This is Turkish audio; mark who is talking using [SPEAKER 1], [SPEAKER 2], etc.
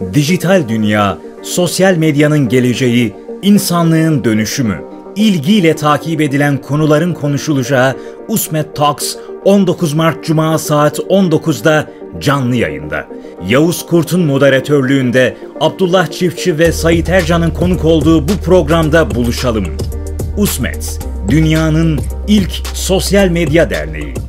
[SPEAKER 1] Dijital dünya, sosyal medyanın geleceği, insanlığın dönüşümü, ilgiyle takip edilen konuların konuşulacağı Usmet Talks 19 Mart Cuma saat 19'da canlı yayında. Yavuz Kurt'un moderatörlüğünde Abdullah Çiftçi ve Sait Ercan'ın konuk olduğu bu programda buluşalım. Usmet, dünyanın ilk sosyal medya derneği.